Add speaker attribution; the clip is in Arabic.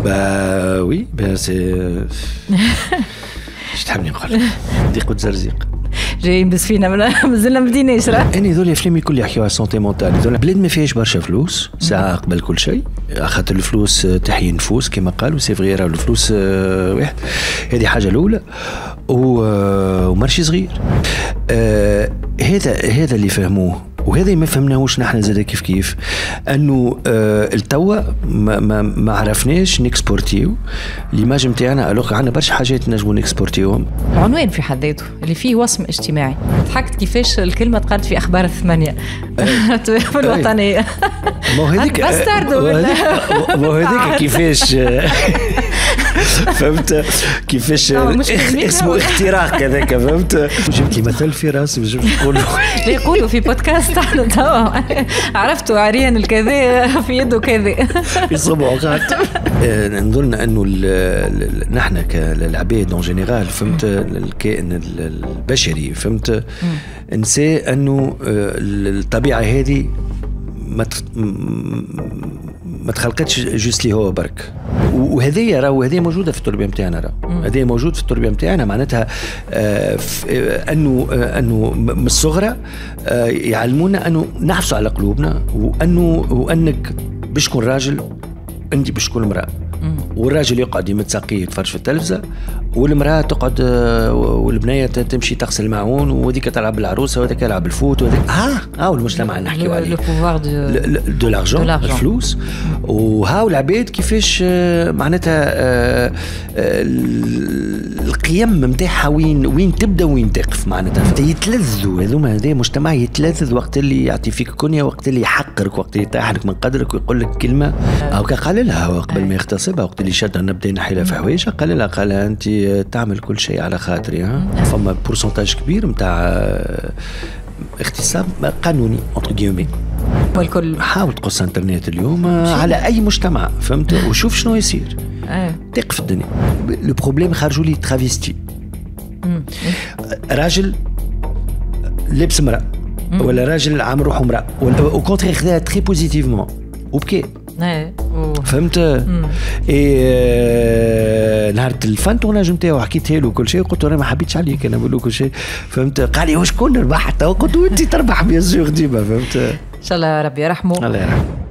Speaker 1: با وي با سي اش تحبني نقول ضيق وتزرزيق
Speaker 2: جايين بس فينا مازلنا ما بديناش راه.
Speaker 1: اني ذول الافلام الكل يحكيو على السونتي مونتال. ذول بلاد ما فيهاش برشا فلوس ساعه قبل كل شيء، خاطر الفلوس تحيي النفوس كما قالوا سي فغي، راه الفلوس واحد، هذه حاجه الاولى. ومارشي صغير هذا اللي فهموه، وهذا ما فهمناهوش نحن زاد كيف انه التوا ما عرفناش نكسبورتيو ليماج نتاعنا، الوغ عندنا برشا حاجات نجموا نكسبورتيوهم.
Speaker 2: عنوان في حد ذاته اللي فيه وصم اجتماعي. ضحكت كيفاش الكلمه تقالت في اخبار الثمانية في الوطنيه.
Speaker 1: ما هذيك كيفاش فهمت كيفاش اسمه اختراق هذاك، فهمت. جبت لي مثل في راسي باش نقولوا
Speaker 2: يقولوا في بودكاست تاعنا توا عرفتوا عريان الكذا في يده كذا
Speaker 1: يصبوا غات. نظن انه نحن كالعباد اون جينيرال، فهمت، الكائن البشري، فهمت، نسى انه الطبيعه هذه ما تخلقتش جوست لي هو برك، وهذه موجوده في التربيه نتاعنا، هذه موجود في التربيه نتاعنا. معناتها انه من الصغرى يعلمونا انه نحافظوا على قلوبنا، وانك باش تكون راجل انت باش تكون امراه، والراجل يقعد يمتسقي يتفرج في التلفزه، والمراه تقعد والبنيه تمشي تغسل الماعون، وهذيك تلعب بالعروسه وهذاك يلعب الفوت، وهذاك المجتمع اللي نحكيو عليه،
Speaker 2: لو بوفوار
Speaker 1: دو لارجون، الفلوس. وهاو العباد كيفاش معناتها القيم نتاعها وين تبدا وين تقف، معناتها يتلذذوا هذوما. هذا مجتمع يتلذذ وقت اللي يعطي فيك كنيه، وقت اللي يحقرك، وقت اللي يطيحك من قدرك ويقول لك كلمه او قال لها قبل ما يغتصبها، وقت اللي شدها نبدا نحيلها في حوايجها، قال لها انت تعمل كل شيء على خاطري. فما بورسنتاج كبير نتاع اغتصاب قانوني اونتر جيومي،
Speaker 2: والكل
Speaker 1: حاول تقص انترنت اليوم على اي مجتمع، فهمت، وشوف شنو يصير. تقف الدنيا. لو بروبليم خرجوا لي ترافيستي، راجل لبس امراه، ولا راجل عامل روحه امراه، او كونتري خذاها تري بوزيتيفمون وبكي، فهمت. نهار الفان تورناج نتاعو حكيتها له كل شيء، قلت له انا ما حبيتش عليك، انا بقول له كل شيء، فهمت. قال لي وشكون ربح؟ قلت له انت تربح بيان سور ديما، فهمت.
Speaker 2: ان شاء الله ربي يرحمه.
Speaker 1: الله يرحمه.